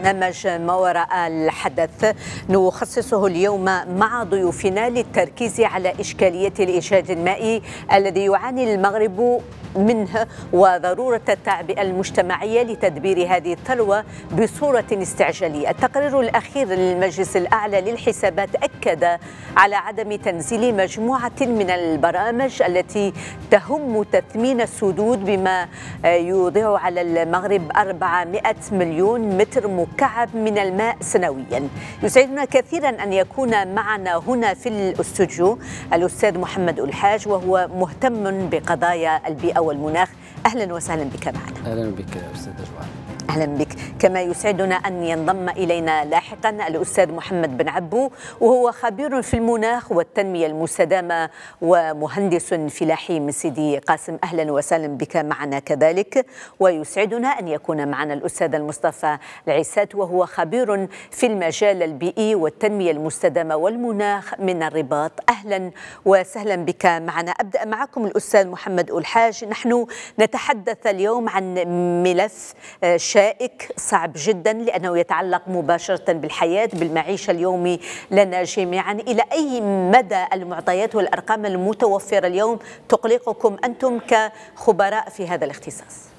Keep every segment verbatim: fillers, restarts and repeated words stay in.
برنامج ما وراء الحدث نخصصه اليوم مع ضيوفنا للتركيز على إشكالية الإجهاد المائي الذي يعاني المغرب منه وضرورة التعبئة المجتمعية لتدبير هذه الثروة بصورة استعجالية. التقرير الأخير للمجلس الأعلى للحسابات أكد على عدم تنزيل مجموعة من البرامج التي تهم تثمين السدود بما يوضع على المغرب أربعمائة مليون متر مكعب من الماء سنويا. يسعدنا كثيرا أن يكون معنا هنا في الاستوديو الأستاذ محمد الحاج وهو مهتم بقضايا البيئة والمناخ. أهلا وسهلا بك معنا. أهلا بك أستاذ جوهر. أهلا بك. كما يسعدنا أن ينضم إلينا لاحقا الأستاذ محمد بن عبو وهو خبير في المناخ والتنمية المستدامة ومهندس فلاحي من سيدي قاسم. أهلا وسهلا بك معنا كذلك. ويسعدنا أن يكون معنا الأستاذ المصطفى العسات وهو خبير في المجال البيئي والتنمية المستدامة والمناخ من الرباط. أهلا وسهلا بك معنا. أبدأ معكم الأستاذ محمد الحاج. نحن نتحدث اليوم عن ملف شائك صعب جدا لأنه يتعلق مباشرة بالحياة بالمعيشة اليومي لنا جميعا. إلى أي مدى المعطيات والأرقام المتوفرة اليوم تقلقكم أنتم كخبراء في هذا الاختصاص؟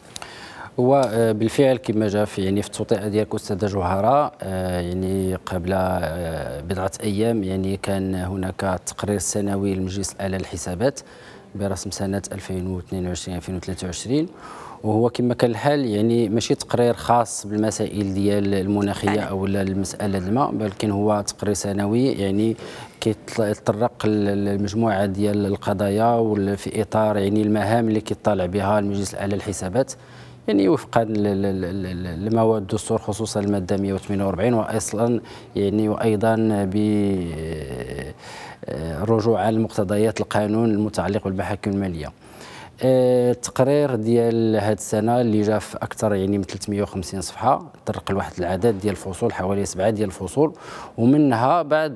وبالفعل كما جاء في يعني في التوطئه ديالك استاذه جوهره يعني قبل بضعه ايام يعني كان هناك تقرير سنوي للمجلس الاعلى للحسابات برسم سنه ألفين واثنين وعشرين ألفين وثلاثة وعشرين، وهو كما كان الحال يعني ماشي تقرير خاص بالمسائل ديال المناخيه او المساله الماء، ولكن هو تقرير سنوي يعني كيتطرق لمجموعه ديال القضايا وفي اطار يعني المهام اللي كيطالع بها المجلس الاعلى للحسابات يعني وفقا لمواد الدستور خصوصا الماده مئة وثمانية وأربعين واصلا يعني وايضا بالرجوع على مقتضيات القانون المتعلق بالمحاكم الماليه. التقرير ديال هذه السنه اللي جا في اكثر يعني من ثلاثمائة وخمسين صفحه طرق لواحد العدد ديال الفصول حوالي سبعه ديال الفصول، ومنها بعض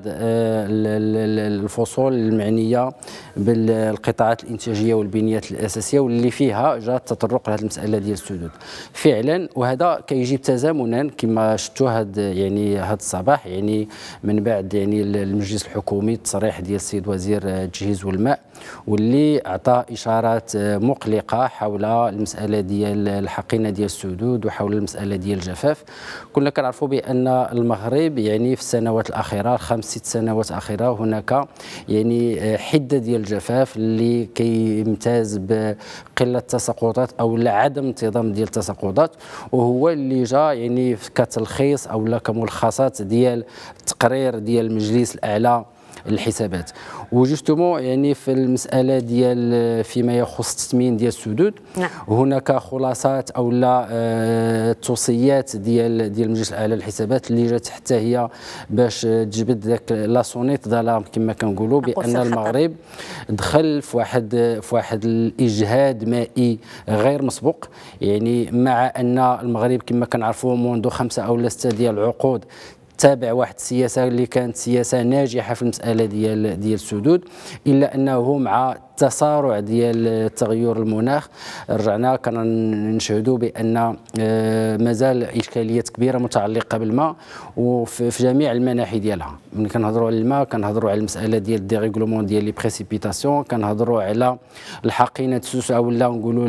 الفصول المعنيه بالقطاعات الانتاجيه والبنيات الاساسيه واللي فيها جاء التطرق لهذه المساله ديال السدود فعلا. وهذا كيجيب تزامنا كما شفتوا هذا يعني هذا الصباح يعني من بعد يعني المجلس الحكومي التصريح ديال السيد وزير التجهيز والماء واللي اعطى اشارات مقلقه حول المساله ديال الحقينه ديال السدود وحول المساله ديال الجفاف. كنا كنعرفوا بان المغرب يعني في السنوات الاخيره خمس ست سنوات اخيره هناك يعني حده ديال الجفاف اللي كيمتاز بقله تساقطات او عدم انتظام ديال التساقطات، وهو اللي جا يعني كتلخيص او كملخصات ديال التقرير ديال المجلس الاعلى الحسابات. وجوستومون يعني في المساله ديال فيما يخص التثمين ديال السدود نعم. هناك خلاصات او لا آه توصيات ديال ديال المجلس الاعلى للحسابات اللي جات حتى هي باش تجبد ذاك لاسونيت دالارم كما كنقولوا بان المغرب دخل في واحد في واحد الاجهاد مائي غير مسبوق، يعني مع ان المغرب كما كنعرفوا منذ خمسه او سته ديال العقود تابع واحد السياسه اللي كانت سياسه ناجحه في المساله ديال ديال السدود، الا انه مع التسارع ديال تغير المناخ رجعنا كنشهدوا بان مازال اشكاليات كبيره متعلقه بالماء وفي جميع المناحي ديالها. ملي كنهضروا على الماء كنهضروا على المساله ديال الديريغلومون ديال لي بريسيبيتاسيون، كنهضروا على الحقينه السوسه ولا نقولوا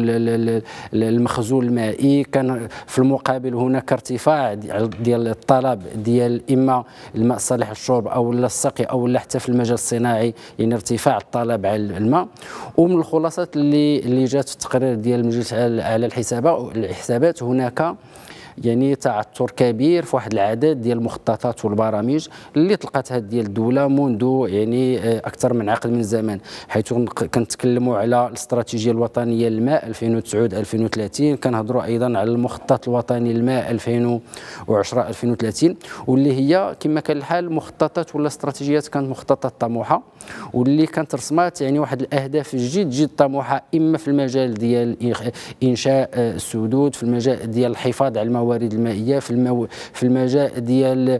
المخزون المائي. كان في المقابل هناك ارتفاع ديال الطلب ديال اما الماء الصالح للشرب او السقي او حتى في المجال الصناعي، يعني ارتفاع الطلب على الماء. ومن الخلاصات اللي اللي جات في التقرير ديال المجلس على الحسابات هناك يعني تعثر كبير في واحد العدد ديال المخططات والبرامج اللي طلقتها ديال الدوله منذ يعني اكثر من عقد من الزمان، حيث كنتكلموا على الاستراتيجيه الوطنيه للماء ألفين وتسعة ألفين وثلاثين، كنهضروا ايضا على المخطط الوطني للماء ألفين وعشرة ألفين وثلاثين، واللي هي كما كان الحال مخططات ولا استراتيجيات كانت مخططات طموحه واللي كانت رسمات يعني واحد الاهداف جد جد طموحه، اما في المجال ديال انشاء السدود، في المجال ديال الحفاظ على الموارد المائيه، في المو... في المجال ديال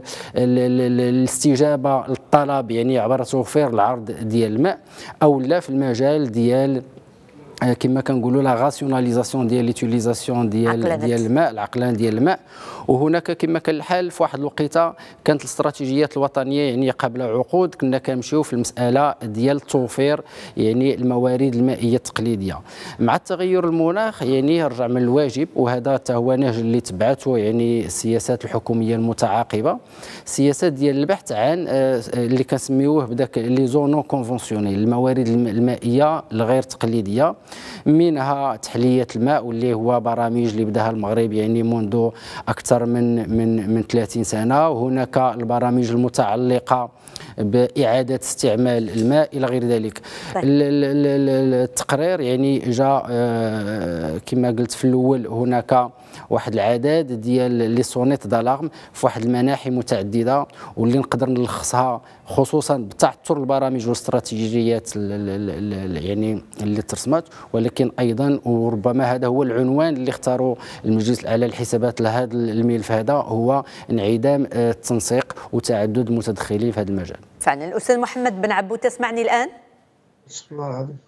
الاستجابه للطلب يعني عبر توفير العرض ديال الماء، او لا في المجال ديال كما كنقولوا لا غاسيوناليزاسيون ديال ليتيليزاسيون ديال ديال الماء، العقلان ديال الماء. وهناك كما كان الحال في واحد الوقيته كانت الاستراتيجيات الوطنيه يعني قبل عقود كنا كنمشيو في المساله ديال توفير يعني الموارد المائيه التقليديه. مع التغير المناخ يعني رجع من الواجب، وهذا حتى هو نهج اللي تبعته يعني السياسات الحكوميه المتعاقبه، السياسات ديال البحث عن اللي كنسميوه بداك لي زون نون كونفونسيونيل، الموارد المائيه الغير تقليديه، منها تحليه الماء واللي هو برامج اللي بداها المغرب يعني منذ اكثر من من من ثلاثين سنه، وهناك البرامج المتعلقه باعاده استعمال الماء الى غير ذلك. التقرير يعني جاء كما قلت في الاول، هناك واحد العدد ديال لي سونيت دالارم في واحد المناحي متعدده، واللي نقدر نلخصها خصوصا بتعثر البرامج والاستراتيجيات يعني اللي ترسمت، ولكن ايضا وربما هذا هو العنوان اللي اختاروا المجلس الاعلى للحسابات لهذا الملف، هذا هو انعدام التنسيق وتعدد المتدخلين في هذا المجال. فعلا. الاستاذ محمد بن عبو تسمعني الان؟ بسم الله العظيم.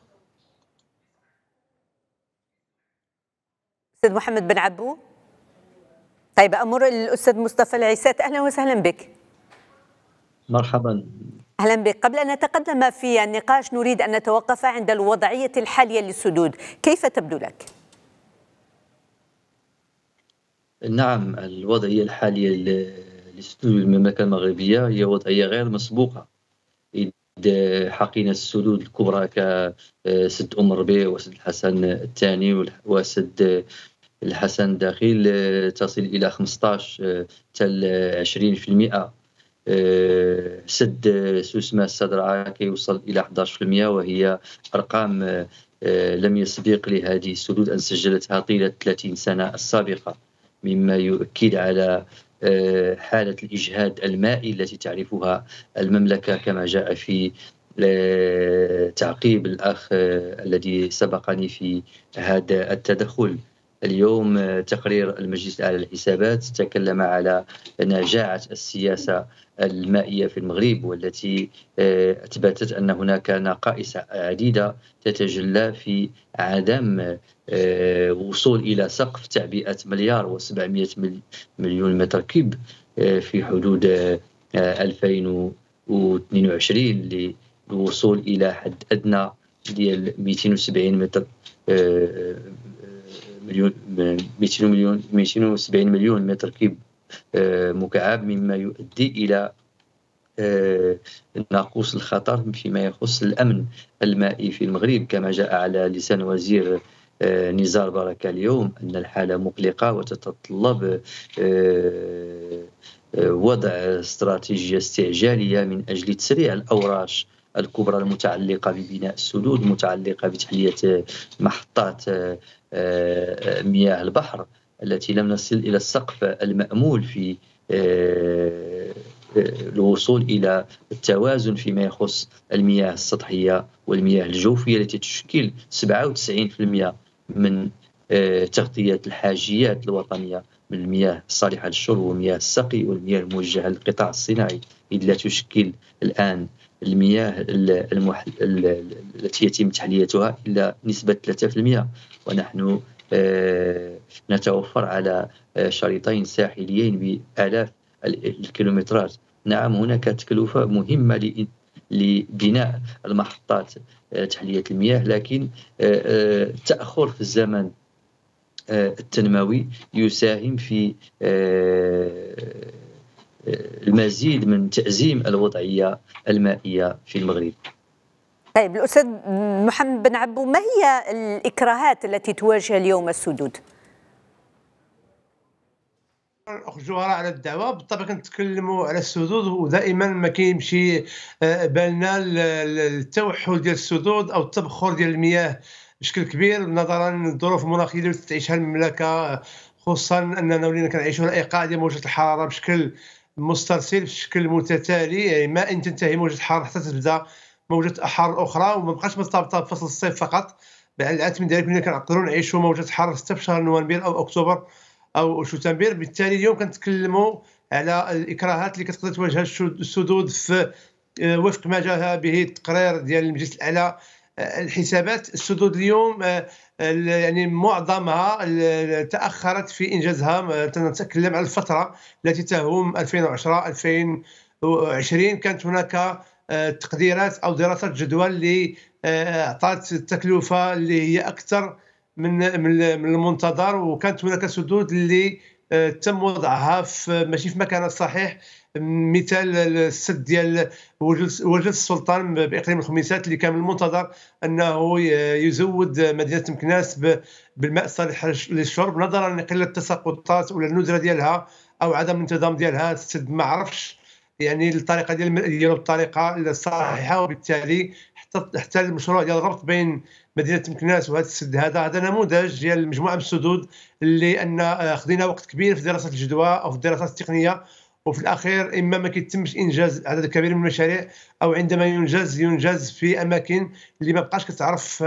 استاذ محمد بن عبو. طيب امر الاستاذ مصطفى العيسات، اهلا وسهلا بك. مرحبا. اهلا بك. قبل ان نتقدم في النقاش نريد ان نتوقف عند الوضعيه الحاليه للسدود، كيف تبدو لك؟ نعم، الوضعيه الحاليه لسدود المملكه المغربيه هي وضعيه غير مسبوقه. إذ حقينا السدود الكبرى كسد ام ربيع وسد الحسن الثاني وسد الحسن الداخل تصل الى خمسطاش حتى عشرين بالمئة. سد سوسمة السدرعه كيوصل الى إحدى عشر بالمئة، وهي ارقام لم يسبق لهذه السدود ان سجلتها طيله ثلاثين سنه السابقه، مما يؤكد على حالة الإجهاد المائي التي تعرفها المملكة، كما جاء في تعقيب الأخ الذي سبقني في هذا التدخل. اليوم تقرير المجلس الأعلى للحسابات تكلم على نجاعة السياسة المائية في المغرب، والتي أثبتت أن هناك نقائص عديدة تتجلى في عدم وصول إلى سقف تعبئة مليار وسبعمئة مليون متر كيب في حدود ألفين واثنين وعشرين للوصول إلى حد أدنى ديال مئتين وسبعين متر مليون مئتين مليون مئتين وسبعين مليون متر كيب مكعب، مما يؤدي إلى ناقوس الخطر فيما يخص الأمن المائي في المغرب، كما جاء على لسان وزير نزار بركة اليوم أن الحالة مقلقة وتتطلب وضع استراتيجية استعجالية من أجل تسريع الأوراش الكبرى المتعلقة ببناء السدود، المتعلقة بتحلية محطات مياه البحر التي لم نصل إلى السقف المأمول في الوصول إلى التوازن فيما يخص المياه السطحية والمياه الجوفية التي تشكل سبعة وتسعين بالمئة من تغطية الحاجيات الوطنية من المياه الصالحة للشرب ومياه السقي والمياه الموجهة للقطاع الصناعي، إذ لا تشكل الآن المياه المح... التي يتم تحليتها إلا نسبة ثلاثة بالمئة، ونحن نتوفر على شريطين ساحليين بآلاف الكيلومترات. نعم، هناك تكلفة مهمة لبناء المحطات تحلية المياه، لكن التأخر في الزمن التنموي يساهم في المزيد من تعزيم الوضعية المائية في المغرب. طيب الأستاذ محمد بن عبو، ما هي الإكراهات التي تواجه اليوم السدود؟ اخ جوهره على الدعوه. بالطبع كنتكلموا على السدود ودائما ما كيمشي بالنا التوحل ديال السدود او التبخر ديال المياه بشكل كبير نظرا للظروف المناخيه اللي تعيشها المملكه، خصوصا اننا ولينا كنعيشوا على ايقاع ديال موجه الحراره بشكل مسترسل بشكل متتالي، يعني ما ان تنتهي موجه الحراره حتى تبدا موجه حراره اخرى، وما بقاش مرتبطه بفصل الصيف فقط، بل العكس من ذلك كنا كنقدروا نعيشوا موجه حراره حتى في شهر نوفمبر او اكتوبر او شتنبر. بالتالي اليوم كنتكلموا على الاكراهات اللي كتقدر تواجه السدود في وفق ما جاء به التقرير ديال المجلس الاعلى الحسابات السدود اليوم يعني معظمها تاخرت في انجازها. نتكلم على الفتره التي تهم ألفين وعشرة ألفين وعشرين، كانت هناك تقديرات او دراسات جدوى اللي اعطت التكلفه اللي هي اكثر من من المنتظر، وكانت هناك سدود اللي تم وضعها في ماشي في مكانها الصحيح. مثال السد ديال وجد السلطان باقليم الخميسات اللي كان من المنتظر انه يزود مدينه مكناس بالماء الصالح للشرب، نظرا لقله التساقطات ولا الندره ديالها او عدم الانتظام ديالها. السد ما عرفش يعني الطريقه ديالو بالطريقه الصحيحه، وبالتالي حتى حتى المشروع ديال الربط بين مدينه مكناس وهذا السد هذا هذا نموذج ديال مجموعه من السدود اللي ان خدينا وقت كبير في دراسه الجدوى او في الدراسات التقنيه، وفي الاخير اما ما كيتمش انجاز عدد كبير من المشاريع، او عندما ينجز ينجز في اماكن اللي ما بقاش كتعرف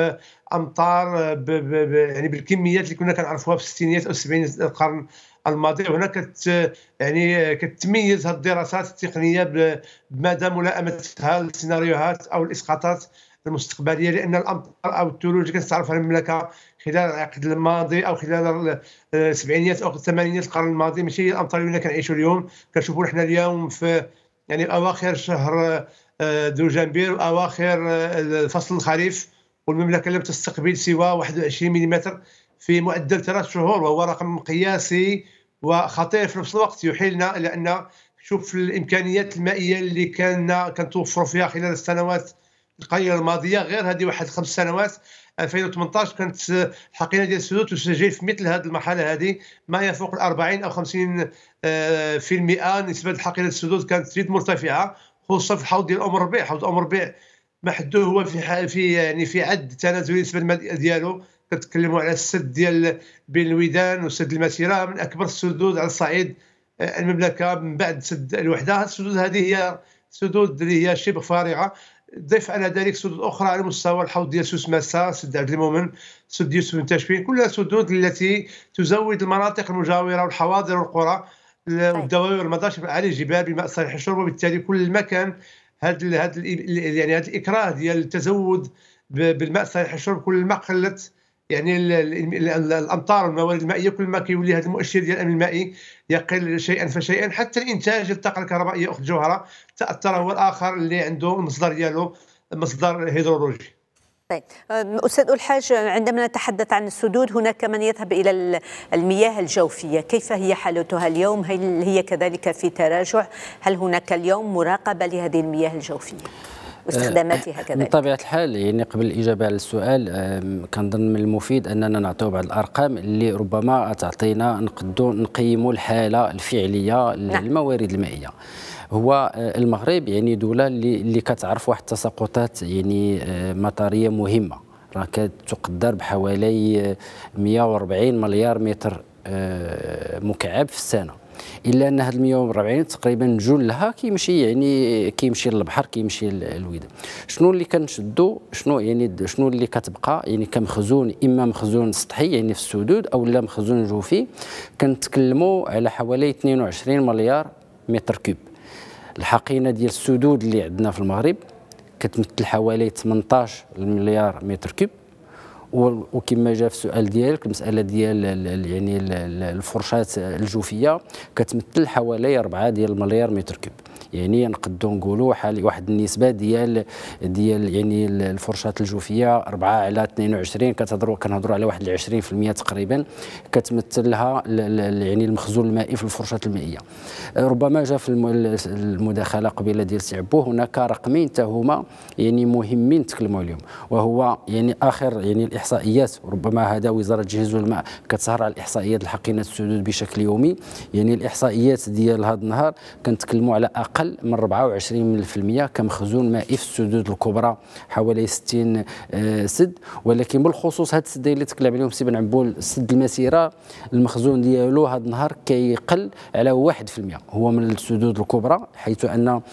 امطار ب ب ب يعني بالكميات اللي كنا كنعرفوها في الستينيات او السبعينيات القرن الماضي. وهنا كت يعني كتميز هذه الدراسات التقنيه بمدى ملائمتها للسيناريوهات او الاسقاطات المستقبليه، لان الامطار او الثلوج اللي كنستعرفها المملكه خلال العقد الماضي او خلال السبعينيات او الثمانينيات القرن الماضي ماشي هي الامطار اللي كنعيشوا اليوم. كنشوفوا حنا اليوم في يعني اواخر شهر ذو جنبير واواخر فصل الخريف، والمملكه لم تستقبل سوى واحد وعشرين ملم في معدل ثلاث شهور، وهو رقم قياسي وخطير في نفس الوقت. يحيلنا الى ان شوف الامكانيات المائيه اللي كان كنتوفروا فيها خلال السنوات القليله الماضيه، غير هذه واحد خمس سنوات ألفين وثمانطاش كانت الحقيبه ديال السدود تسجل في مثل هذه المرحله هذه ما يفوق أربعين او خمسين في المئة. نسبه الحقيبه السدود كانت تزيد مرتفعه، خصوصا في الحوض ديال ام الربيع. حوض ام الربيع ما حدو هو في في يعني في عد تنازلي النسبه المائيه ديالو. كنتكلموا على السد ديال بين الودان وسد المسيره من اكبر السدود على الصعيد المملكه من بعد سد الوحده. السدود هذه هي سدود اللي هي شبه فارغه. ضيف على ذلك سدود اخرى على مستوى الحوض ديال سوس ماسا، سد عبد المؤمن، سد يوسف بن تاشفين، كلها سدود التي تزود المناطق المجاوره والحواضر والقرى والدواوي والمضاشف على الجبال بماء صالح للشرب. وبالتالي كل ما كان هذا هذا يعني هذا الاكراه ديال التزود بالماء صالح للشرب كل ما قلت يعني الامطار والموارد المائيه، كل ما كيولي هذا المؤشر ديال الامن المائي يقل شيئا فشيئا. حتى الانتاج الطاقه الكهربائيه اخت الجوهره تاثر هو الاخر اللي عنده المصدر ديالو مصدر هيدرولوجي. طيب أستاذ الحاج، عندما نتحدث عن السدود هناك من يذهب إلى المياه الجوفية، كيف هي حالتها اليوم؟ هل هي كذلك في تراجع؟ هل هناك اليوم مراقبة لهذه المياه الجوفية واستخداماتها كذلك؟ بطبيعة الحال يعني قبل الإجابة على السؤال كنظن من المفيد أننا نعطيو بعض الأرقام اللي ربما تعطينا نقدروا نقيموا الحالة الفعلية للموارد المائية. هو المغرب يعني دولة اللي اللي كتعرف واحد التساقطات يعني مطرية مهمة، راه كتقدر بحوالي مئة وأربعين مليار متر مكعب في السنة، الا ان هاد مئة وأربعين تقريبا جول لها كيمشي يعني كيمشي للبحر كيمشي للودان. شنو اللي كنشدوا شنو يعني شنو اللي كتبقى يعني كمخزون، اما مخزون سطحي يعني في السدود او لا مخزون جوفي، كنتكلموا على حوالي اثنين وعشرين مليار متر كوب. الحقينه ديال السدود اللي عندنا في المغرب كتمثل حوالي ثمنطاش مليار متر كوب، وكما جاء في السؤال ديالك المساله ديال يعني الفرشات الجوفيه كتمثل حوالي أربعة ديال المليار متر كوب. يعني نقدروا نقولوا حالي واحد النسبه ديال ديال يعني الفرشات الجوفيه أربعة على اثنين وعشرين، كتهضروا كنهضروا على واحد عشرين بالمئة تقريبا كتمثل لها يعني المخزون المائي في الفرشات المائيه. ربما جاء في المداخله قبيله ديال سي عبو هناك رقمين حتى هما يعني مهمين نتكلموا عليهم، وهو يعني اخر يعني الاحصائيات، ربما هذا وزاره الجهاز والماء كتسهر على الاحصائيات الحقينه السدود بشكل يومي. يعني الاحصائيات ديال هذا النهار كنتكلموا على اقل من أربعة وعشرين بالمئة كمخزون مائي في السدود الكبرى، حوالي ستين سد. ولكن بالخصوص هاد السدين اللي تكلم عليهم سي بن عبول، سد المسيره المخزون ديالو هذا النهار كيقل على واحد بالمئة، هو من السدود الكبرى، حيث ان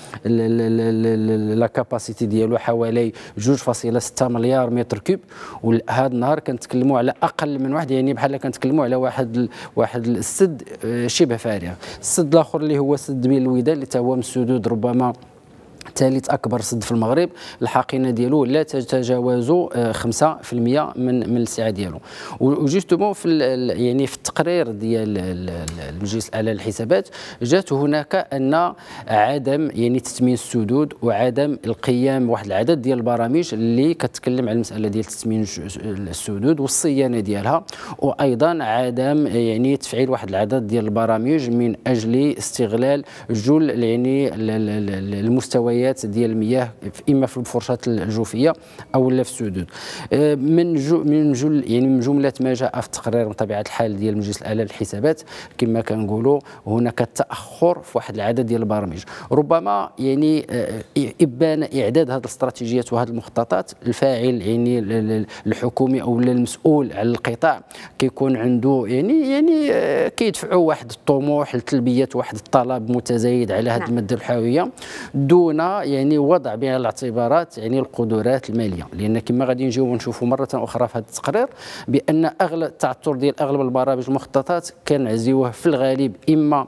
لا كاباسيتي ديالو حوالي جوج فاصلة ستة مليار متر كوب، وهذا النهار كنتكلموا على اقل من واحد، يعني بحال كنتكلموا على واحد واحد السد شبه فارغ. السد الاخر اللي هو سد بين الودان اللي تا هو من السدود ربما ثالث اكبر سد في المغرب، الحقينه ديالو لا تتجاوز خمسة في المئة من من السعه ديالو. وجوستومون في يعني في التقرير ديال المجلس الاعلى للحسابات جات هناك ان عدم يعني تثمين السدود وعدم القيام بواحد العدد ديال البرامج اللي كتكلم على المساله ديال تثمين السدود والصيانه ديالها، وايضا عدم يعني تفعيل واحد العدد ديال البرامج من اجل استغلال جل يعني المستويات ديال المياه اما في الفرشات الجوفيه او لا في السدود. من جو من جل يعني من جمله ما جاء في التقرير بطبيعه الحال ديال المجلس الاعلى للحسابات كما كنقولوا هناك تاخر في واحد العدد ديال البرامج. ربما يعني ابان اعداد هذه الاستراتيجيات وهذه المخططات الفاعل يعني الحكومي او المسؤول على القطاع كيكون عنده يعني يعني كيدفعوا واحد الطموح لتلبيه واحد الطلب متزايد على هذه الماده الحيويه دون يعني وضع بين الاعتبارات يعني القدرات الماليه، لان كما غادي نجيو ونشوفوا مره اخرى في هذا التقرير بان اغلب التعثر ديال اغلب البرامج المخططات كنعزيوه في الغالب اما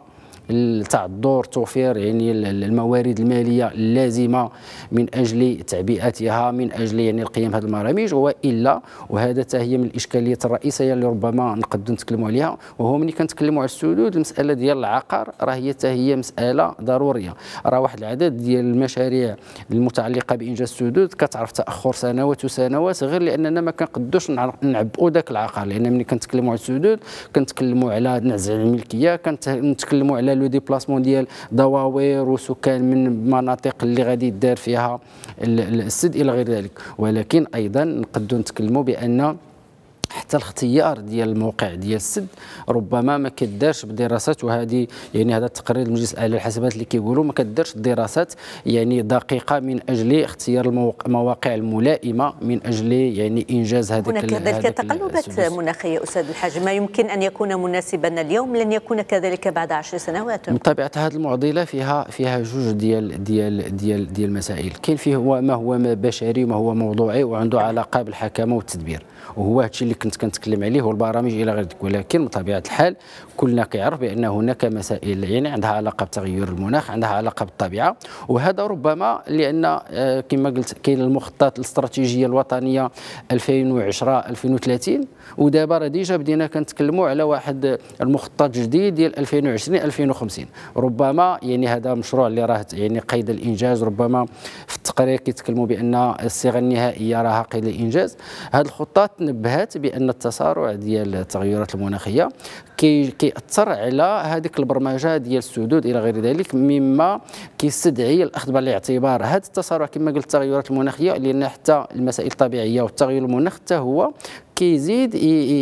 تاع الدور توفير يعني الموارد الماليه اللازمه من اجل تعبئتها من اجل يعني القيام بهذه البرامج، والا وهذا حتى هي من الاشكاليات الرئيسيه اللي ربما نقدروا نتكلموا عليها، وهو ملي كنتكلموا على السدود المساله ديال العقار راه هي حتى هي مساله ضروريه. راه واحد العدد ديال المشاريع المتعلقه بانجاز السدود كتعرف تاخر سنوات وسنوات غير لاننا ما كنقدوش نعبئوا ذاك العقار، لان ملي كنتكلموا على السدود كنتكلموا على نزع الملكيه، كنتكلموا على لو ديبلاسمون ديال دواوير وسكان من مناطق اللي غادي يدار فيها السد الى غير ذلك. ولكن ايضا نقدروا نتكلموا بان حتى الاختيار ديال الموقع ديال السد ربما ما كدارش بدراسات، وهذه يعني هذا التقرير المجلس الاعلى للحسابات اللي كيقولوا ما كدارش دراسات يعني دقيقه من اجل اختيار المواقع الملائمه من اجل يعني انجاز هذه هناك كذلك تقلبات مناخيه استاذ الحاج، ما يمكن ان يكون مناسبا اليوم لن يكون كذلك بعد عشر سنوات. بطبيعه هذه المعضله فيها فيها جوج ديال ديال ديال ديال المسائل، كاين فيه هو ما هو ما بشري وما هو موضوعي وعنده علاقه بالحكامه والتدبير، وهو هادشي اللي كنت كنتكلم عليه هو البرامج الى غير ذلك. ولكن بطبيعه الحال كلنا كيعرف بان هناك مسائل يعني عندها علاقه بتغير المناخ، عندها علاقه بالطبيعه، وهذا ربما لان كما قلت كاين المخطط الاستراتيجيه الوطنيه ألفين وعشرة ألفين وثلاثين، ودابا راه ديجا بدينا كنتكلموا على واحد المخطط جديد ديال ألفين وعشرين ألفين وخمسين. ربما يعني هذا مشروع اللي راه يعني قيد الانجاز، ربما في التقرير كيتكلموا بان الصيغه النهائيه راها قيد الانجاز. هذه الخطات نبهت بان التسارع ديال التغيرات المناخيه كي كيأثر على هذيك البرمجه ديال السدود الى غير ذلك، مما كيستدعي الاخذ بعين الاعتبار هذا التسارع كما قلت التغيرات المناخيه، لان حتى المسائل الطبيعيه والتغير المناخ حتى هو كيزيد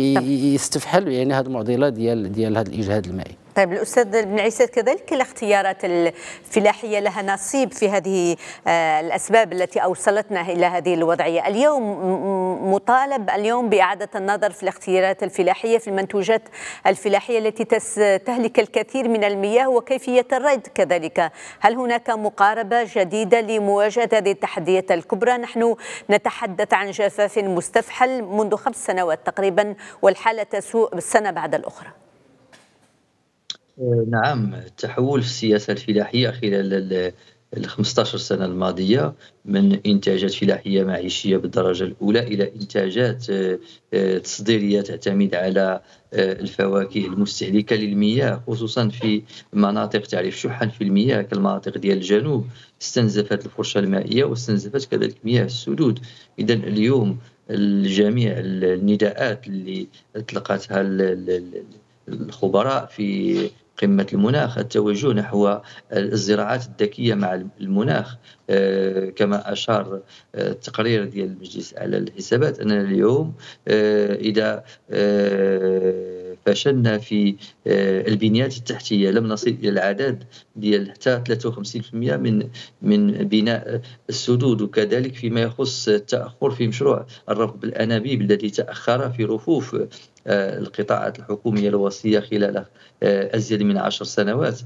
يستفحل يعني هذه المعضله ديال ديال هذا الاجهاد المائي. طيب الأستاذ بن عيسى، كذلك الاختيارات الفلاحية لها نصيب في هذه الأسباب التي أوصلتنا إلى هذه الوضعية. اليوم مطالب اليوم بإعادة النظر في الاختيارات الفلاحية في المنتوجات الفلاحية التي تستهلك الكثير من المياه وكيفية الرد كذلك. هل هناك مقاربة جديدة لمواجهة هذه التحديات الكبرى؟ نحن نتحدث عن جفاف مستفحل منذ خمس سنوات تقريبا والحالة تسوء السنة بعد الأخرى. نعم، التحول في السياسة الفلاحية خلال ال خمسة عشر سنة الماضية من إنتاجات فلاحية معيشية بالدرجة الأولى إلى إنتاجات تصديرية تعتمد على الفواكه المستهلكة للمياه، خصوصا في مناطق تعرف شحا في المياه كالمناطق ديال الجنوب، استنزفت الفرشة المائية واستنزفت كذلك مياه السدود. إذا اليوم الجميع النداءات اللي اطلقتها الخبراء في قمة المناخ التوجه نحو الزراعات الذكية مع المناخ، كما أشار التقرير ديال المجلس الأعلى للحسابات أننا اليوم إذا فشلنا في البنيات التحتية لم نصل إلى العدد ديال حتى ثلاثة وخمسين بالمئة من من بناء السدود، وكذلك فيما يخص التأخر في مشروع الرفع بالأنابيب الذي تأخر في رفوف القطاعات الحكومية الوصية خلال أزيد من عشر سنوات.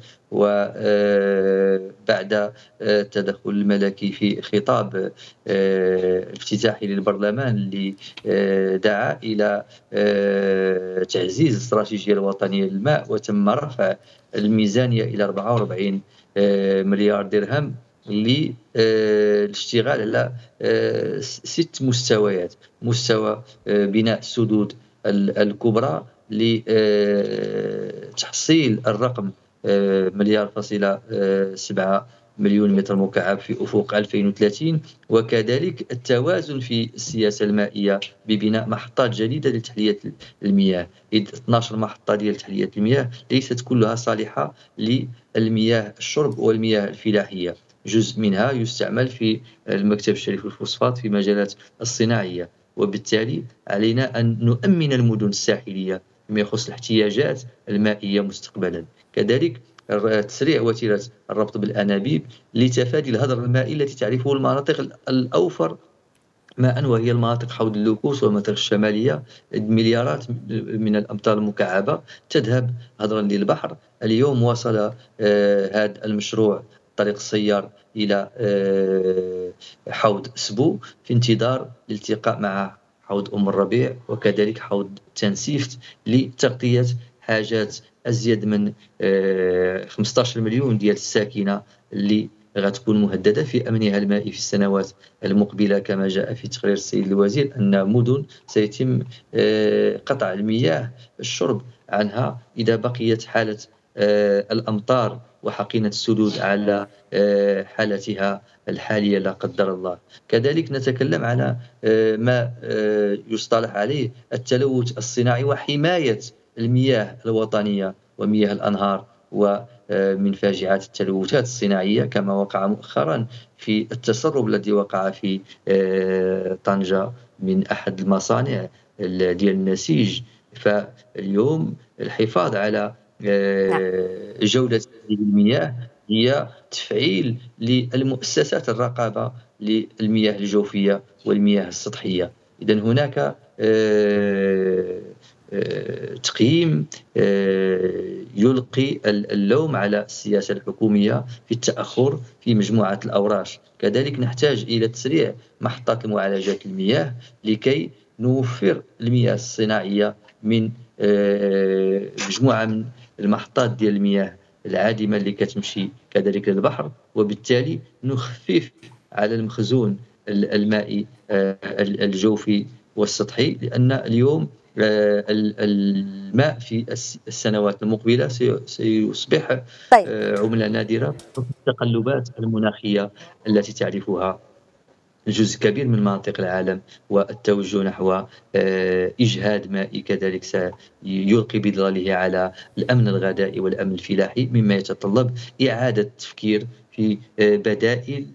وبعد التدخل الملكي في خطاب افتتاحي للبرلمان اللي دعا إلى تعزيز الاستراتيجية الوطنية للماء وتم رفع الميزانية إلى أربعة وأربعين مليار درهم، للاشتغال على ست مستويات: مستوى بناء السدود الكبرى لتحصيل الرقم مليار فاصلة سبعة مليون متر مكعب في أفق ألفين وثلاثين، وكذلك التوازن في السياسة المائية ببناء محطات جديدة لتحلية المياه، إذ اثنتا عشرة محطة ديال تحلية المياه ليست كلها صالحة للمياه الشرب والمياه الفلاحية، جزء منها يستعمل في المكتب الشريف للفوسفات في مجالات الصناعية، وبالتالي علينا أن نؤمن المدن الساحلية فيما يخص الاحتياجات المائية مستقبلا. كذلك تسريع وتيرة الربط بالأنابيب لتفادي الهدر المائي التي تعرفه المناطق الأوفر ماء، وهي المناطق حوض اللوكوس والمناطق الشمالية. مليارات من الأمتار المكعبة تذهب هدرا للبحر. اليوم وصل هذا المشروع طريق السيار إلى حوض سبو في انتظار الالتقاء مع حوض أم الربيع وكذلك حوض تنسيفت لتغطية حاجات أزيد من خمسة عشر مليون ديال الساكنة اللي غتكون مهددة في أمنها المائي في السنوات المقبلة، كما جاء في تقرير السيد الوزير أن مدن سيتم قطع المياه الشرب عنها إذا بقيت حالة الأمطار وحقينة السدود على حالتها الحالية لا قدر الله. كذلك نتكلم على ما يصطلح عليه التلوث الصناعي وحماية المياه الوطنية ومياه الأنهار ومن فاجعات التلوثات الصناعية، كما وقع مؤخرا في التسرب الذي وقع في طنجة من أحد المصانع ديال النسيج. فاليوم الحفاظ على جودة المياه هي تفعيل للمؤسسات الرقابة للمياه الجوفية والمياه السطحية. إذن هناك تقييم يلقي اللوم على السياسة الحكومية في التأخر في مجموعة الأوراش. كذلك نحتاج إلى تسريع محطات معالجات المياه لكي نوفر المياه الصناعية من مجموعة من المحطات ديال المياه العادمة اللي كتمشي كذلك للبحر، وبالتالي نخفف على المخزون المائي الجوفي والسطحي، لأن اليوم الماء في السنوات المقبلة سيصبح عملة نادرة في التقلبات المناخية التي تعرفها جزء كبير من مناطق العالم، والتوجه نحو إجهاد مائي كذلك سيلقي بظلاله على الأمن الغذائي والأمن الفلاحي، مما يتطلب إعادة التفكير في بدائل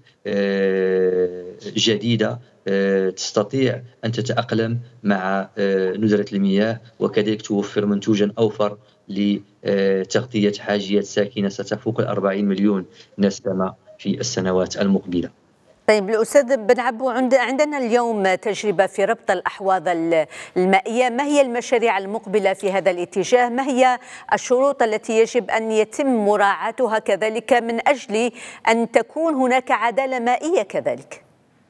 جديدة تستطيع أن تتأقلم مع ندرة المياه، وكذلك توفر منتوجا أوفر لتغطية حاجيات ساكنة ستفوق الأربعين مليون نسمة في السنوات المقبلة. طيب الأستاذ بن عبو، عندنا اليوم تجربة في ربط الأحواض المائية، ما هي المشاريع المقبلة في هذا الاتجاه؟ ما هي الشروط التي يجب أن يتم مراعاتها كذلك من أجل أن تكون هناك عدالة مائية كذلك؟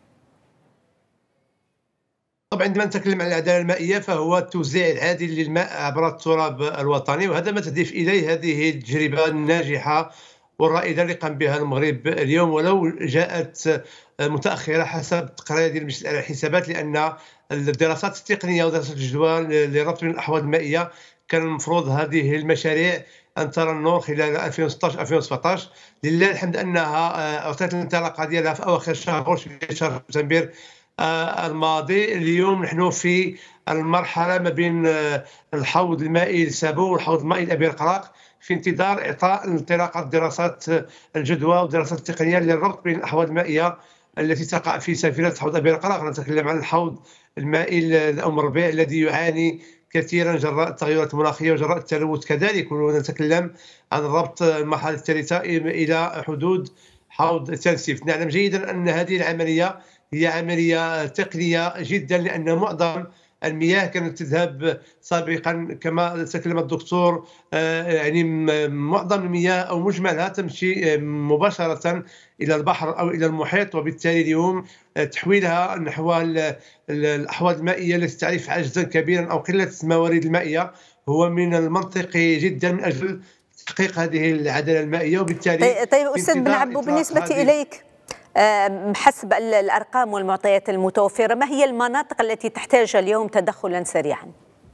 طبعا عندما نتكلم عن العداله المائيه فهو التوزيع العادل للماء عبر التراب الوطني، وهذا ما تضيف اليه هذه التجربه الناجحه والرائده اللي قام بها المغرب اليوم، ولو جاءت متاخره حسب تقرير ديال مجلس الاعلى للحسابات، لان الدراسات التقنيه ودراسات الجدوى لربط من الاحواض المائيه كان المفروض هذه المشاريع ان ترى النور خلال ألفين وستة عشر ألفين وسبعطاش. لله الحمد انها اعطيت الانطلاقه ديالها في اواخر شهر شهر سبتمبر الماضي. اليوم نحن في المرحله ما بين الحوض المائي لسابو والحوض المائي لأبي القراق في انتظار اعطاء انطلاقه دراسات الجدوى والدراسات التقنيه للربط بين الاحواض المائيه التي تقع في سافره حوض أبي القراق. نتكلم عن الحوض المائي لأم الربيع الذي يعاني كثيرا جراء التغيرات المناخيه وجراء التلوث كذلك، ونتكلم عن ربط المرحله الثالثه الى حدود حوض تنسيف. نعلم جيدا ان هذه العمليه هي عمليه تقنيه جدا، لان معظم المياه كانت تذهب سابقا كما تكلم الدكتور، يعني معظم المياه او مجملها تمشي مباشره الى البحر او الى المحيط، وبالتالي اليوم تحويلها نحو الاحواض المائيه التي تعرف عجزا كبيرا او قله الموارد المائيه هو من المنطقي جدا من اجل تحقيق هذه العداله المائيه. وبالتالي طيب, طيب استاذ بن عبو، بالنسبه اليك حسب الأرقام والمعطيات المتوفرة، ما هي المناطق التي تحتاج اليوم تدخلا سريعا؟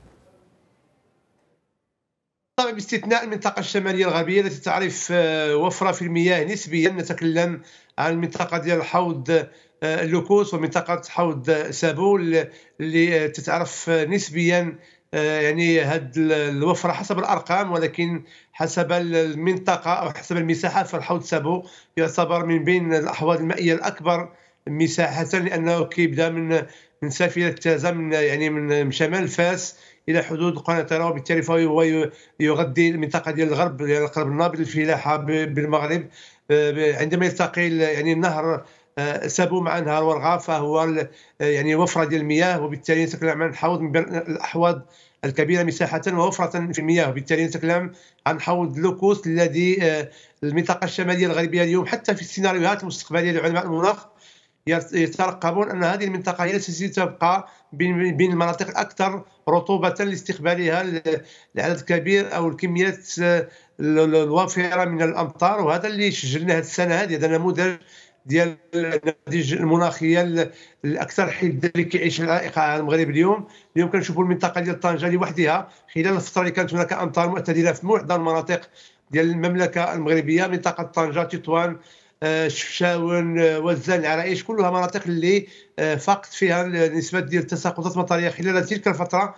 طبعا باستثناء المنطقة الشمالية الغربية التي تعرف وفرة في المياه نسبيا. نتكلم عن المنطقة ديال حوض اللوكوس ومنطقة حوض سابو اللي تتعرف نسبيا يعني هذه الوفرة حسب الأرقام، ولكن حسب المنطقة أو حسب المساحة فالحوض سابو يعتبر من بين الأحواض المائية الأكبر مساحة، لأنه كيبدا من من سافلة تازا من يعني من شمال فاس الى حدود قنيطره، وبالتالي فهو يغذي المنطقه ديال الغرب ديال القرب النابض الفلاحه بالمغرب. عندما يلتقي يعني النهر سابو مع نهر ورغا فهو يعني وفره ديال المياه، وبالتالي نتكلم عن حوض من بين الاحواض الكبيره مساحه ووفره في المياه، وبالتالي نتكلم عن حوض لوكوس الذي المنطقه الشماليه الغربيه اليوم حتى في السيناريوهات المستقبليه لعلماء المناخ يترقبون ان هذه المنطقه هي التي ستبقى بين المناطق الاكثر رطوبه لاستقبالها لعدد كبير او الكميات الوافره من الامطار. وهذا اللي سجلناه هذه السنه هذه، هذا نموذج ديال النماذج المناخيه الاكثر حده اللي كيعيش العائق على المغرب اليوم. اليوم كنشوفوا المنطقه ديال طنجه لوحدها خلال الفتره اللي كانت هناك امطار معتدله في معظم المناطق ديال المملكه المغربيه، منطقه طنجه، تطوان، شفشاون، وزان، العرائش، كلها مناطق اللي فقط فيها نسبة ديال التساقطات المطريه خلال تلك الفتره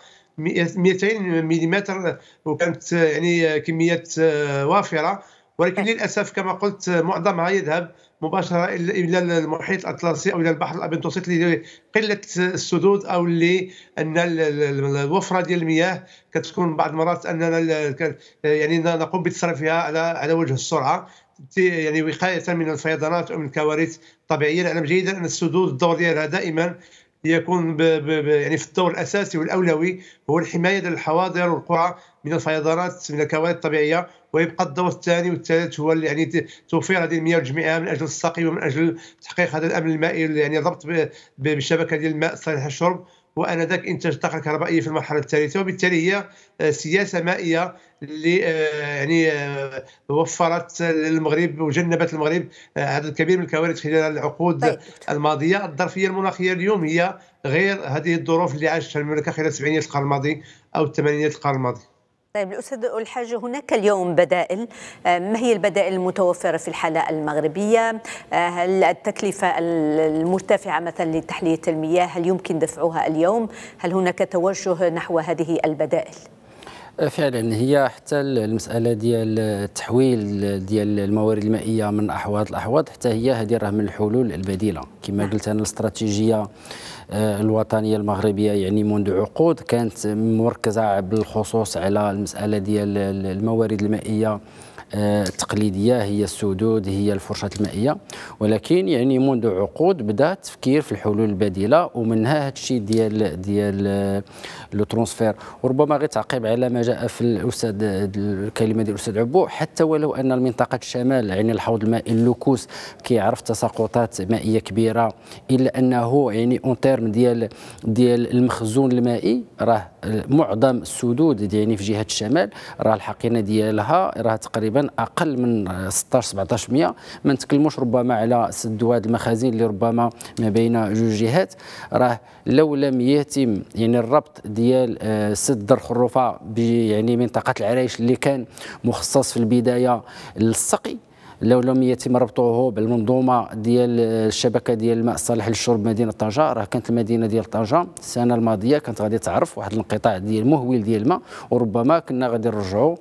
مئتين ملم، وكانت يعني كميات وافره، ولكن للاسف كما قلت معظمها يذهب مباشره الى المحيط الاطلسي او الى البحر الابيض المتوسط لقله السدود او اللي ان الوفره ديال المياه كتكون بعض المرات اننا يعني نقوم بتصريفها على على وجه السرعه، يعني وقايه من الفيضانات او من كوارث طبيعيه. نعلم جيدا ان السدود الدور ديالها دائما يكون ب ب يعني في الدور الاساسي والاولوي هو الحمايه ديال الحواضر والقرى من الفيضانات من الكوارث الطبيعيه، ويبقى الدور الثاني والثالث هو يعني توفير هذه المياه وتجميعها من اجل السقي ومن اجل تحقيق هذا الامن المائي، يعني الربط بالشبكه ديال الماء صالح الشرب، وانذاك انتاج الطاقه الكهربائيه في المرحله الثالثه. وبالتالي هي سياسه مائيه اللي يعني وفرت للمغرب وجنبت المغرب عدد كبير من الكوارث خلال العقود طيب. الماضيه. الظرفيه المناخيه اليوم هي غير هذه الظروف اللي عاشتها المملكه خلال سبعينيات القرن الماضي او الثمانينيات القرن الماضي. طيب الأستاذ الحاج، هناك اليوم بدائل، ما هي البدائل المتوفرة في الحالة المغربية؟ هل التكلفة المرتفعة مثلا لتحلية المياه هل يمكن دفعها اليوم؟ هل هناك توجه نحو هذه البدائل؟ فعلا هي حتى المساله ديال التحويل ديال الموارد المائيه من احواض لاحواض حتى هي هذه راه من الحلول البديله. كما قلت انا الاستراتيجيه الوطنيه المغربيه يعني منذ عقود كانت مركزه بالخصوص على المساله ديال الموارد المائيه التقليديه، هي السدود، هي الفرشات المائيه، ولكن يعني منذ عقود بدا التفكير في الحلول البديله، ومنها هذا الشيء ديال ديال لو ترونسفير. وربما غير تعقيب على ما جاء في الاستاذ الكلمه ديال الاستاذ عبو، حتى ولو ان المنطقه الشمال يعني الحوض المائي اللوكوس كيعرف تساقطات مائيه كبيره، الا انه يعني اون تيرم ديال ديال المخزون المائي راه معظم السدود يعني في جهه الشمال راه الحقينه ديالها راه تقريبا اقل من ستطاش سبعطاش بالمئة. ما نتكلموش ربما على سد هذه المخازن اللي ربما ما بين جوج جهات، راه لو لم يتم يعني الربط ديال سد در خروفه يعني منطقه العرايش اللي كان مخصص في البدايه للسقي، لو لم يتم ربطه بالمنظومه ديال الشبكه ديال الماء الصالح للشرب مدينه طنجه، راه كانت المدينه ديال طنجه السنه الماضيه كانت غادي تعرف واحد الانقطاع ديال مهول ديال الماء، وربما كنا غادي نرجعوا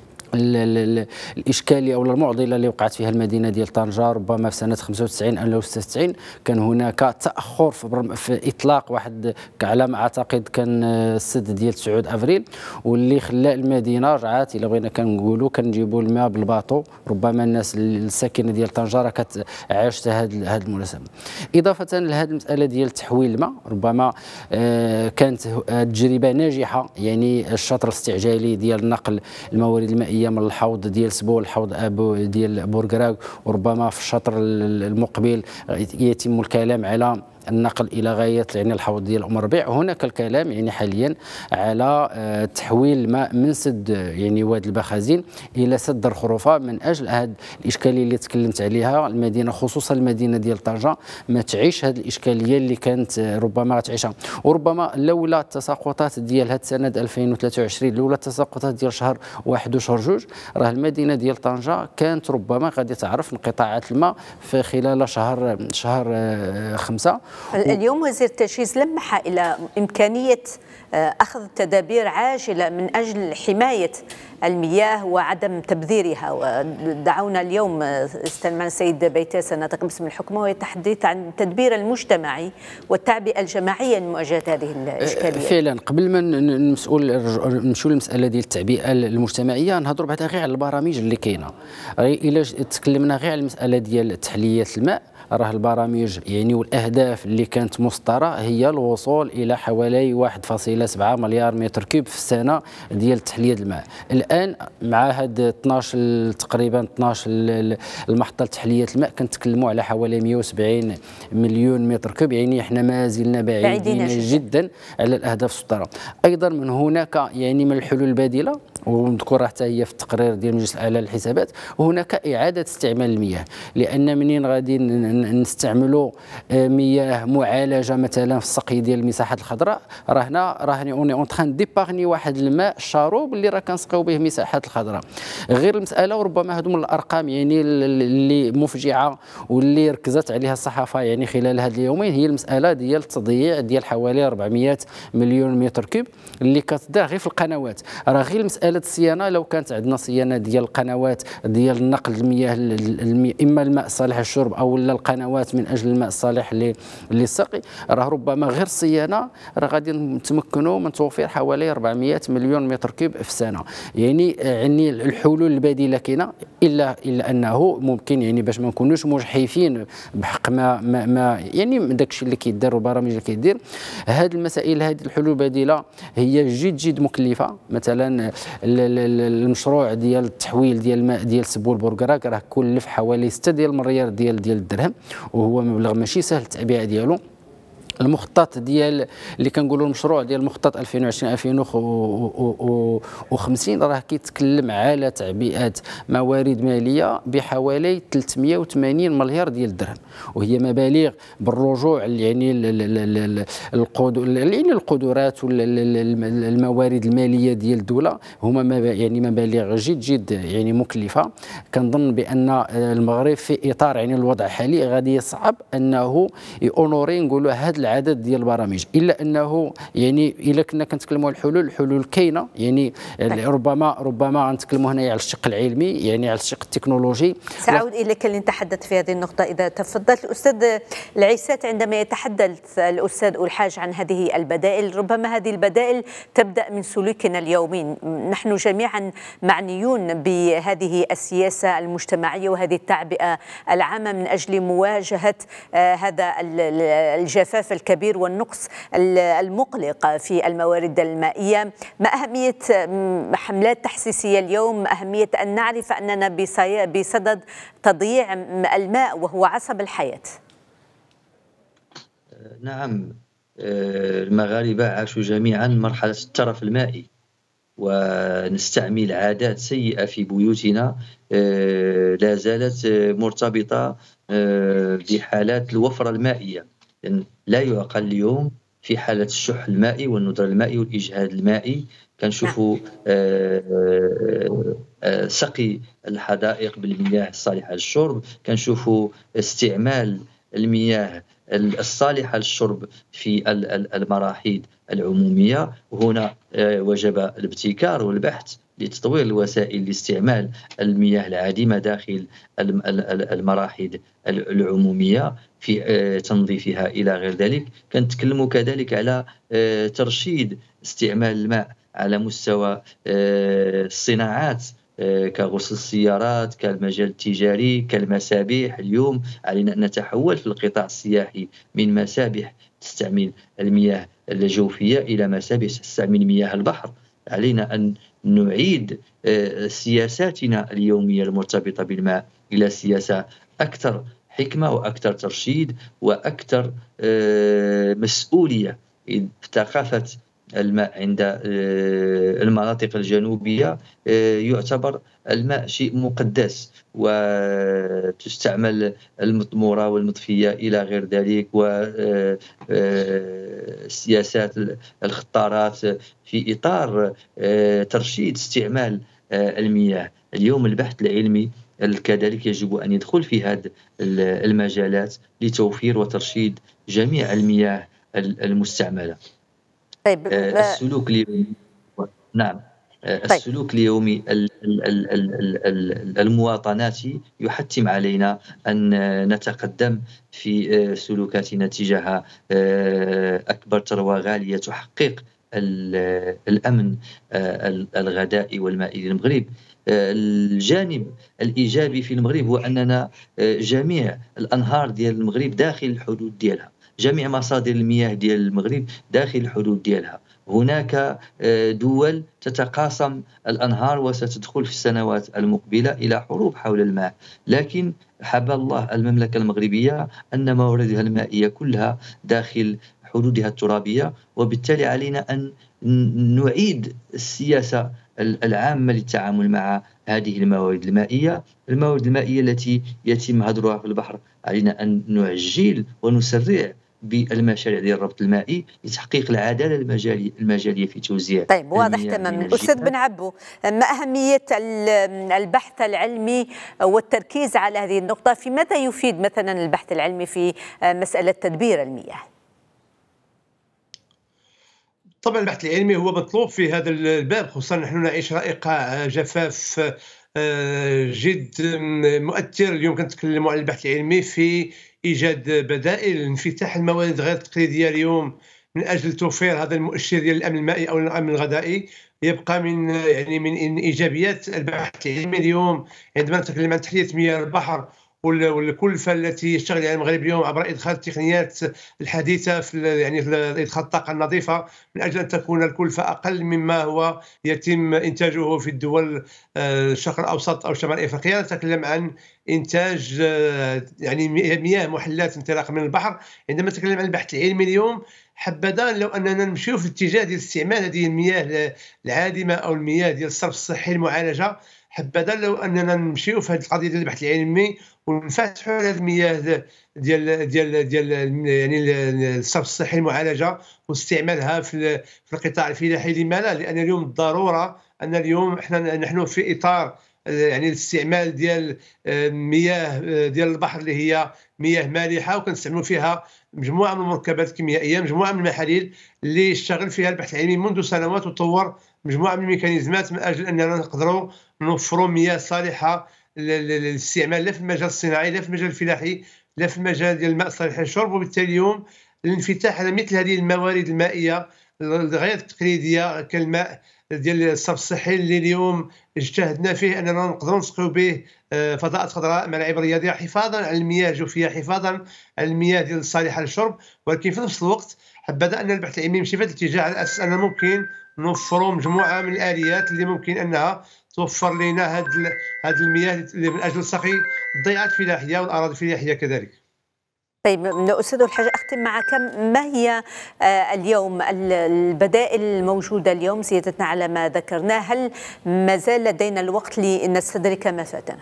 الاشكاليه او المعضله اللي وقعت فيها المدينه ديال طنجه ربما في سنه خمسة وتسعين او ستة وتسعين. كان هناك تاخر في اطلاق واحد على ما اعتقد كان السد ديال تسعود افريل، واللي خلى المدينه رجعت الى بغينا كنقولوا كنجيبوا الماء بالباطو. ربما الناس الساكنه ديال طنجه راه عاشت هذه هذه المناسبه. اضافه لهذه المساله ديال تحويل الماء، ربما آه كانت تجربه ناجحه، يعني الشطر الاستعجالي ديال نقل الموارد المائيه من الحوض ديال سبو للحوض ابو ديال بوركراك، وربما في الشطر المقبل يتم الكلام على النقل الى غايه يعني الحوض ديال ام ربيع. هناك الكلام يعني حاليا على تحويل الماء من سد يعني واد البخازين الى سد الخروفه، من اجل هذه الاشكاليه اللي تكلمت عليها المدينه، خصوصا المدينه ديال طنجه ما تعيش هذه الاشكاليه اللي كانت ربما تعيشها. وربما لولا التساقطات ديال هذه السنه ألفين وثلاثة وعشرين، لولا التساقطات ديال شهر واحد وشهر جوج، راه المدينه ديال طنجه كانت ربما غادي تعرف انقطاعات الماء في خلال شهر شهر خمسة. اليوم وزير التجهيز لمح الى امكانيه اخذ تدابير عاجله من اجل حمايه المياه وعدم تبذيرها، ودعونا اليوم استلمنا السيد بيتاسة ناطق باسم الحكومه ويتحدث عن التدبير المجتمعي والتعبئه الجماعيه لمواجهه هذه الاشكاليه. فعلا قبل ما نمسؤول نمشيو للمساله ديال التعبئه المجتمعيه، نهضروا بعدا غير على البرامج اللي كاينه. الا تكلمنا غير على المساله ديال تحليه الماء، راه البرامج يعني والاهداف اللي كانت مسطره هي الوصول الى حوالي واحد فاصلة سبعة مليار متر كوب في السنه ديال تحليه الماء. الان مع هاد اثناش تقريبا اثناش المحطه لتحليه الماء كنتكلموا على حوالي مئة وسبعين مليون متر كوب، يعني احنا ما زلنا بعيدين جدا على الاهداف السطره. ايضا من هناك يعني من الحلول البديله، ومذكوره حتى هي في التقرير ديال المجلس الاعلى للحسابات، هناك اعاده استعمال المياه، لان منين غادي نستعملوا مياه معالجه مثلا في السقي ديال المساحات الخضراء، راه هنا راهني اوني اون تران ديبارني واحد الماء الشاروب اللي راه كنسقيو به المساحات الخضراء. غير المساله، وربما هذو من الارقام يعني اللي مفجعه واللي ركزت عليها الصحافه يعني خلال هاد اليومين، هي المساله ديال التضييع ديال حوالي أربعمئة مليون متر كوب اللي كتضيع غير في القنوات. راه غير مساله الصيانه، لو كانت عندنا صيانه ديال القنوات ديال النقل المياه، اما الماء الصالح للشرب او لا القنوات من اجل الماء الصالح للسقي، راه ربما غير الصيانه راه غادي نتمكنوا من توفير حوالي أربعمئة مليون متر كوب في السنه. يعني يعني الحلول البديله كاينه، الا الا انه ممكن يعني باش ما نكونوش مجحفين بحق ما ما, ما يعني داك الشيء اللي كيدار والبرامج اللي كيدير. هذه المسائل هذه الحلول البديله هي جد جد مكلفه. مثلا المشروع ديال التحويل ديال الماء ديال سبول بوركراك راه كلف حوالي ستة ديال المليار ديال ديال الدرهم، وهو مبلغ ماشي سهل التعبئه ديالو. المخطط ديال اللي كنقولوا المشروع ديال المخطط ألفين وعشرين ألفين وخمسين راه كيتكلم على تعبئه موارد ماليه بحوالي ثلاثمئة وثمانين مليار ديال الدرهم، وهي مبالغ بالرجوع يعني يعني القدرات والموارد الماليه ديال الدوله هما يعني مبالغ جد جد يعني مكلفه. كنظن بان المغرب في اطار يعني الوضع الحالي غادي يصعب انه يونوري نقولوا هذا العدد ديال البرامج، الا انه يعني الا كنا كنتكلموا على الحلول، الحلول كاينه يعني ربما ربما غنتكلموا هنايا على الشق العلمي، يعني على الشق التكنولوجي. سأعود اليك لنتحدث في هذه النقطه اذا تفضلت. الاستاذ العيسات، عندما يتحدث الاستاذ الحاج عن هذه البدائل، ربما هذه البدائل تبدا من سلوكنا اليومي. نحن جميعا معنيون بهذه السياسه المجتمعيه وهذه التعبئه العامه من اجل مواجهه هذا الجفاف الكبير والنقص المقلق في الموارد المائية. ما أهمية حملات تحسيسية اليوم؟ أهمية أن نعرف أننا بصدد تضييع الماء وهو عصب الحياة. نعم، المغاربة عاشوا جميعا مرحلة الترف المائي، ونستعمل عادات سيئة في بيوتنا لا زالت مرتبطة بحالات الوفرة المائية. لا يعقل اليوم في حالة الشح المائي والندر المائي والإجهاد المائي. كنشوفوا سقي الحدائق بالمياه الصالحة للشرب، كنشوفوا استعمال المياه الصالحة للشرب في المراحيض العمومية. وهنا وجب الابتكار والبحث لتطوير الوسائل لاستعمال المياه العادمة داخل المراحيض العمومية في تنظيفها إلى غير ذلك. كنتكلموا كذلك على ترشيد استعمال الماء على مستوى الصناعات كغسل السيارات، كالمجال التجاري، كالمسابح. اليوم علينا أن نتحول في القطاع السياحي من مسابح تستعمل المياه الجوفية إلى مسابح تستعمل مياه البحر. علينا أن نعيد سياساتنا اليومية المرتبطة بالماء إلى سياسة أكثر حكمة وأكثر ترشيد وأكثر مسؤولية. في ثقافة الماء عند المناطق الجنوبية يعتبر الماء شيء مقدس، وتستعمل المطمورة والمطفية إلى غير ذلك، وسياسات الخطارات في إطار ترشيد استعمال المياه. اليوم البحث العلمي كذلك يجب أن يدخل في هذه المجالات لتوفير وترشيد جميع المياه المستعملة. طيب السلوك اليومي نعم السلوك اليومي المواطناتي يحتم علينا أن نتقدم في سلوكاتنا تجاه أكبر ثروة غالية تحقق الأمن الغذائي والمائي للمغرب. الجانب الإيجابي في المغرب هو أننا جميع الأنهار ديال المغرب داخل الحدود ديالها، جميع مصادر المياه ديال المغرب داخل الحدود ديالها. هناك دول تتقاسم الأنهار وستدخل في السنوات المقبلة إلى حروب حول الماء، لكن حب الله المملكة المغربية أن مواردها المائية كلها داخل حدودها الترابية، وبالتالي علينا أن نعيد السياسة العامة للتعامل مع هذه الموارد المائية. الموارد المائية التي يتم هدرها في البحر علينا أن نعجل ونسرع بالمشاريع ديال الربط المائي لتحقيق العداله المجاليه المجاليه في توزيع. طيب واضح تماما. استاذ بن عبو، ما اهميه البحث العلمي والتركيز على هذه النقطه؟ في ماذا يفيد مثلا البحث العلمي في مساله تدبير المياه؟ طبعا البحث العلمي هو مطلوب في هذا الباب، خصوصا نحن نعيش رائقة جفاف جد مؤثر. اليوم كنتكلموا على البحث العلمي في ايجاد بدائل لانفتاح الموارد غير التقليديه اليوم من اجل توفير هذا المؤشر ديال الامن المائي او الامن الغذائي. يبقى من يعني من ايجابيات البحث العلمي اليوم عندما نتكلم عن تحليه مياه البحر والكلفه التي يشتغل عليها المغرب اليوم عبر ادخال التقنيات الحديثه في يعني ادخال الطاقه النظيفه من اجل ان تكون الكلفه اقل مما هو يتم انتاجه في الدول الشرق الاوسط او شمال افريقيا. نتكلم عن انتاج يعني مياه محلات انطلاقا من البحر. عندما نتكلم عن البحث العلمي اليوم، حبذا لو اننا نمشيو في الاتجاه ديال استعمال هذه المياه العادمه او المياه ديال الصرف الصحي المعالجه. حبذا لو اننا نمشيو في هذه القضيه ديال البحث العلمي ونفتحوا على المياه ديال ديال ديال يعني الصرف الصحي المعالجه واستعمالها في في القطاع الفلاحي. لما لا؟ لان اليوم الضروره ان اليوم احنا نحن في اطار يعني الاستعمال ديال مياه ديال البحر اللي هي مياه مالحه، وكنستعملوا فيها مجموعه من المركبات الكيميائيه، مجموعه من المحاليل اللي اشتغل فيها البحث العلمي منذ سنوات وطور مجموعه من الميكانيزمات من اجل اننا نقدروا نوفروا مياه صالحه للاستعمال لا في المجال الصناعي لا في المجال الفلاحي لا في المجال ديال الماء صالح للشرب. وبالتالي اليوم الانفتاح على مثل هذه الموارد المائيه غير التقليديه كالماء ديال الصرف الصحي اللي اليوم اجتهدنا فيه اننا نقدروا نسقيو به فضاءات خضراء، ملاعب رياضيه، حفاظا على المياه الجوفيه، حفاظا على المياه ديال الصالحه للشرب. ولكن في نفس الوقت حبذا ان البحث العلمي يمشي في هذا الاتجاه على اساس اننا ممكن نوفروا مجموعه من الاليات اللي ممكن انها توفر لنا هذه هذه المياه من اجل سقي الضيعات الفلاحيه والاراضي الفلاحيه كذلك. طيب أستاذ الحاج، أختم معك. ما هي اليوم البدائل الموجودة اليوم زيادة على ما ذكرناه؟ هل ما زال لدينا الوقت لنستدرك ما فاتنا؟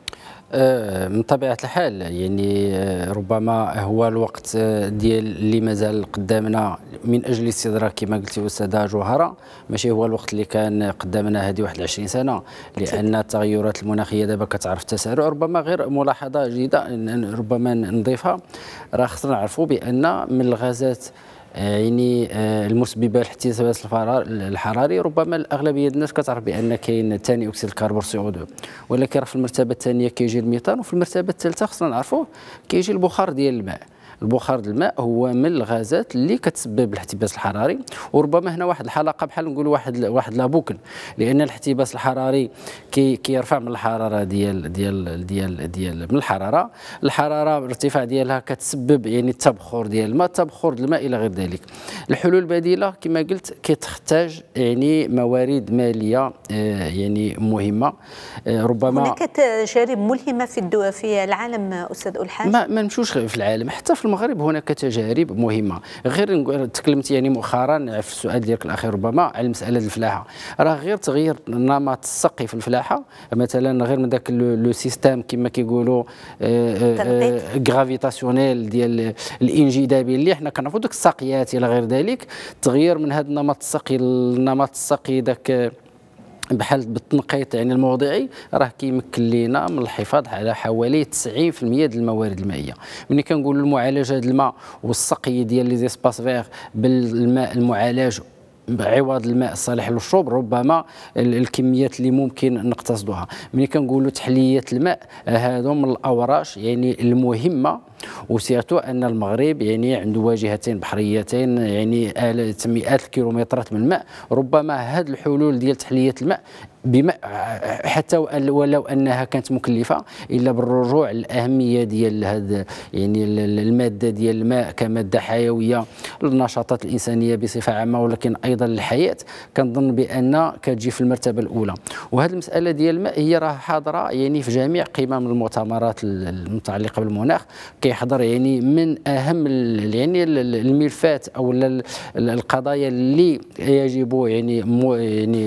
من طبيعة الحال يعني ربما هو الوقت ديال اللي مازال قدامنا من أجل الاستدراك كما قلتي أستاذة جوهرة، ماشي هو الوقت اللي كان قدامنا هذه واحد عشرين سنة، لأن التغيرات المناخية دابا كتعرف التسارع. ربما غير ملاحظة جيدة ربما نضيفها، راه خصنا نعرفوا بأن من الغازات يعني المسببه لاحتباس الحراري ربما الاغلبيه الناس كتعرف بان كاين ثاني اكسيد الكربون سي او اثنين، ولكن راه في المرتبه الثانيه كيجي الميثان، وفي المرتبه الثالثه خصنا نعرفوا كيجي البخار ديال الماء. البخار الماء هو من الغازات اللي كتسبب الاحتباس الحراري، وربما هنا واحد الحلقه بحال نقولوا واحد واحد لابوكل، لان الاحتباس الحراري كي كيرفع من الحراره ديال ديال ديال ديال من الحراره، الحراره الارتفاع ديالها كتسبب يعني التبخر ديال الماء، تبخر الماء الى غير ذلك. الحلول البديله كما قلت كتحتاج يعني موارد ماليه آه يعني مهمه. آه ربما هناك تجارب ملهمه في الدول في العالم استاذ الحاج؟ ما ما نمشوش في العالم، حتى في المغرب هناك تجارب مهمه. غير تكلمت يعني مؤخرا في السؤال ديالك الاخير ربما على مساله الفلاحه، راه غير تغيير نمط السقي في الفلاحه مثلا، غير من ذاك لو سيستيم كما كيقولوا غرافيتاسيونيل ديال الانجذابي اللي حنا كنعرفوا دوك الساقيات الى غير ذلك، تغيير من هذا النمط السقي النمط السقي ذاك بحال بالتنقيط يعني الموضعي، راه كيمكن لينا من الحفاظ على حوالي تسعين بالمئة ديال الموارد المائيه. ملي كنقولوا المعالجه ديال الماء والسقي ديال لي زيسباس فيغ بالماء المعالج عوض الماء الصالح للشرب، ربما الكميات اللي ممكن نقتصدوها. ملي كنقولوا تحليه الماء، هذو من الاوراش يعني المهمه، وسيرتو ان المغرب يعني عنده واجهتين بحريتين يعني مئات الكيلومترات من الماء. ربما هذه الحلول ديال تحليه الماء بما حتى ولو انها كانت مكلفه، الا بالرجوع للاهميه ديال هذا يعني الماده ديال الماء كماده حيويه للنشاطات الانسانيه بصفه عامه، ولكن ايضا للحياه، كنظن بان كتجي في المرتبه الاولى. وهذه المساله ديال الماء هي راه حاضره يعني في جميع قمم المؤتمرات المتعلقه بالمناخ، كيحضر يعني من اهم يعني الملفات او القضايا اللي يجب يعني يعني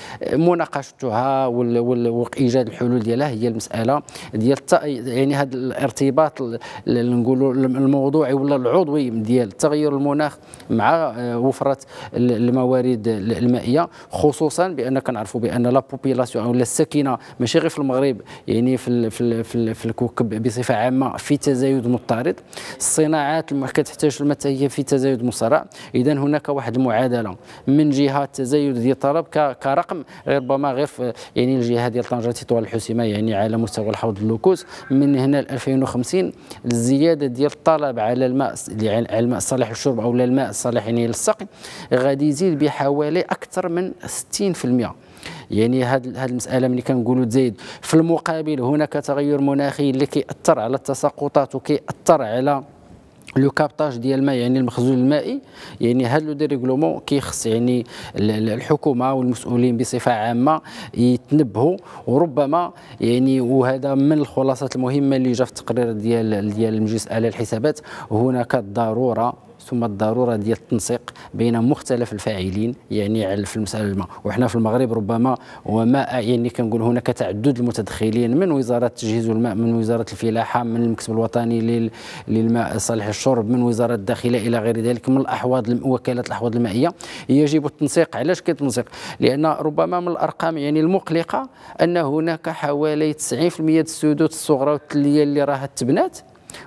مناقشه مناقشتها وايجاد الحلول ديالها، هي المساله ديال يعني هذا الارتباط نقولوا الموضوعي ولا العضوي ديال تغير المناخ مع وفره الموارد المائيه، خصوصا بان كنعرفوا بان لا بوبيلاسيون ولا الساكنه ماشي غير في المغرب يعني في في في, في الكوكب بصفه عامه في تزايد مضطرد، الصناعات كتحتاج الماء هي في تزايد مسرع. اذا هناك واحد المعادله، من جهه التزايد ديال الطلب كرقم، ربما غير في يعني الجهه ديال طنجه تطوان الحسيمه يعني على مستوى الحوض اللوكوس من هنا ل ألفين وخمسين، الزياده ديال الطلب على الماء على الماء الصالح للشرب او الماء الصالح يعني للسقي غادي يزيد بحوالي اكثر من ستين بالمئة. يعني هذه هذه المساله ملي كنقولوا تزايد، في المقابل هناك تغير مناخي اللي كيأثر على التساقطات وكيأثر على لو كابتاج ديال الماء يعني المخزون المائي. يعني هذا لو ديريغلومون كيخص يعني الحكومه والمسؤولين بصفه عامه يتنبهوا، وربما يعني وهذا من الخلاصات المهمه اللي جا في التقرير ديال ديال المجلس الاعلى للحسابات، هناك الضروره ثم الضروره ديال التنسيق بين مختلف الفاعلين يعني في المساله الماء. وحنا في المغرب ربما وما يعني كنقول هناك تعدد المتدخلين من وزاره التجهيز والماء، من وزاره الفلاحه، من المكتب الوطني للماء الصالح للشرب، من وزاره الداخليه الى غير ذلك، من الاحواض وكالات الاحواض المائيه. يجب التنسيق. علاش كيتنسيق؟ لان ربما من الارقام يعني المقلقه ان هناك حوالي تسعين بالمئة ديال السدود الصغرى والتليه اللي راها تبنات،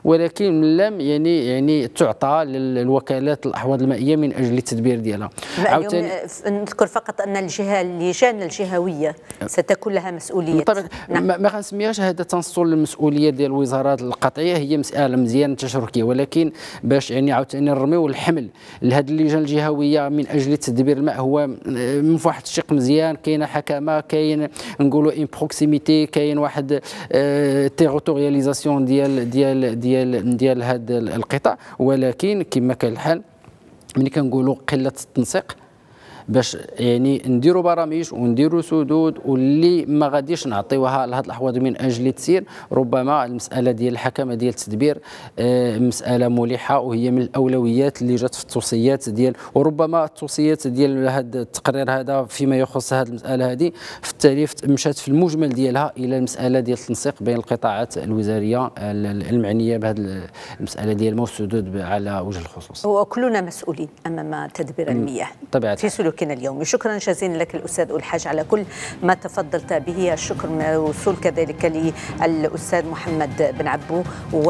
ولكن لم يعني يعني تعطى للوكالات الاحواض المائيه من اجل التدبير ديالها. عاوتاني نذكر فقط ان الجهه اللجان الجهويه ستكون لها مسؤوليه. طبعا نعم. ما غنسميهاش هذا تنصل المسؤوليه ديال الوزارات القطعيه، هي مساله مزيان تشاركيه، ولكن باش يعني عاوتاني نرميو الحمل لهذه اللجان الجهويه من اجل تدبير الماء هو من واحد الشق مزيان. كاينه حكمه، كاين نقولوا ان بروكسيميتي، كاين واحد اه تيغوتورياليزاسيون ديال ديال ديال ديال هذا القطاع، ولكن كما كان الحال ملي كنقولوا قله التنسيق باش يعني نديروا برامج ونديروا سدود واللي ما غاديش نعطيوها لهاد الاحواض من اجل التسيير، ربما المساله ديال الحكمه ديال التدبير آه مساله ملحه، وهي من الاولويات اللي جات في التوصيات ديال، وربما التوصيات ديال هذا التقرير هذا فيما يخص هذه المساله هذه في التاليف مشات في المجمل ديالها الى المساله ديال التنسيق بين القطاعات الوزاريه المعنيه بهذه المساله ديال الماء والسدود على وجه الخصوص. وكلنا مسؤولين امام تدبير المياه طبعا في سلوك اليوم. شكرا جزيلا لك الأستاذ الحاج على كل ما تفضلت به. الشكر موصول كذلك للأستاذ محمد بن عبو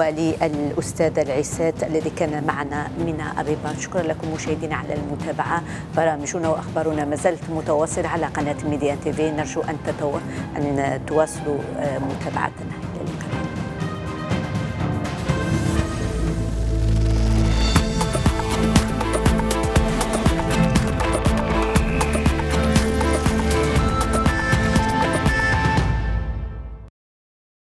وللأستاذ العسات الذي كان معنا من الرباط. شكرا لكم مشاهدينا على المتابعة. برامجنا وأخبارنا ما زالت متواصلة على قناة ميديان تي في. نرجو أن, تتو... أن تواصلوا متابعتنا. إلى اللقاء.